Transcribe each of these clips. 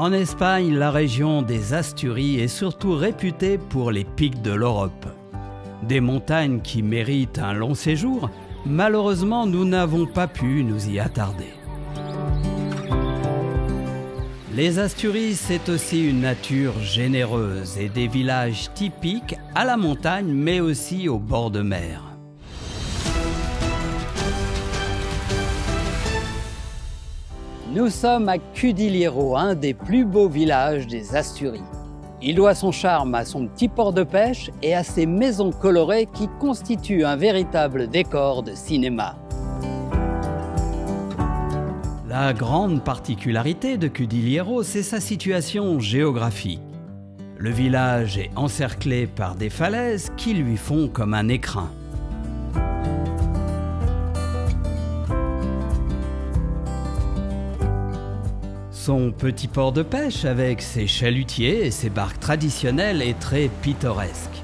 En Espagne, la région des Asturies est surtout réputée pour les pics de l'Europe. Des montagnes qui méritent un long séjour, malheureusement nous n'avons pas pu nous y attarder. Les Asturies, c'est aussi une nature généreuse et des villages typiques à la montagne mais aussi au bord de mer. Nous sommes à Cudillero, un des plus beaux villages des Asturies. Il doit son charme à son petit port de pêche et à ses maisons colorées qui constituent un véritable décor de cinéma. La grande particularité de Cudillero, c'est sa situation géographique. Le village est encerclé par des falaises qui lui font comme un écrin. Son petit port de pêche avec ses chalutiers et ses barques traditionnelles est très pittoresque.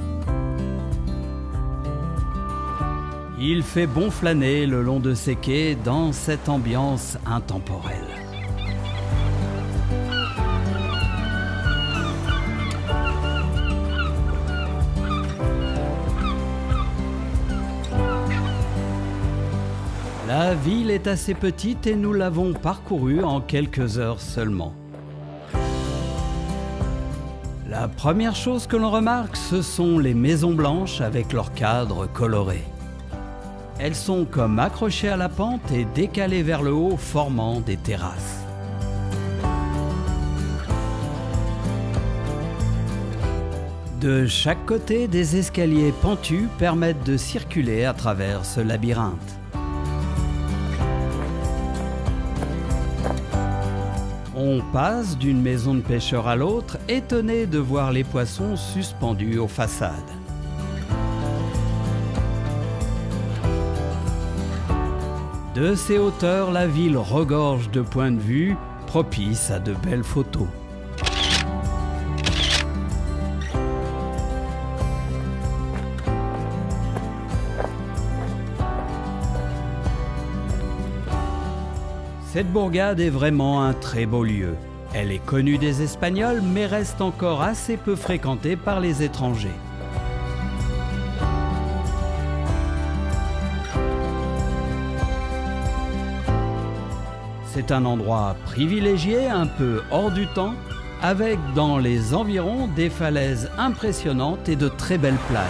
Il fait bon flâner le long de ces quais dans cette ambiance intemporelle. La ville est assez petite et nous l'avons parcourue en quelques heures seulement. La première chose que l'on remarque, ce sont les maisons blanches avec leurs cadres colorés. Elles sont comme accrochées à la pente et décalées vers le haut, formant des terrasses. De chaque côté, des escaliers pentus permettent de circuler à travers ce labyrinthe. On passe d'une maison de pêcheur à l'autre, étonné de voir les poissons suspendus aux façades. De ces hauteurs, la ville regorge de points de vue propices à de belles photos. Cette bourgade est vraiment un très beau lieu. Elle est connue des Espagnols, mais reste encore assez peu fréquentée par les étrangers. C'est un endroit privilégié, un peu hors du temps, avec dans les environs des falaises impressionnantes et de très belles plages.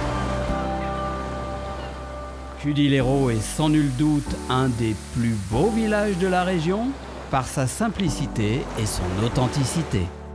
Cudillero est sans nul doute un des plus beaux villages de la région par sa simplicité et son authenticité.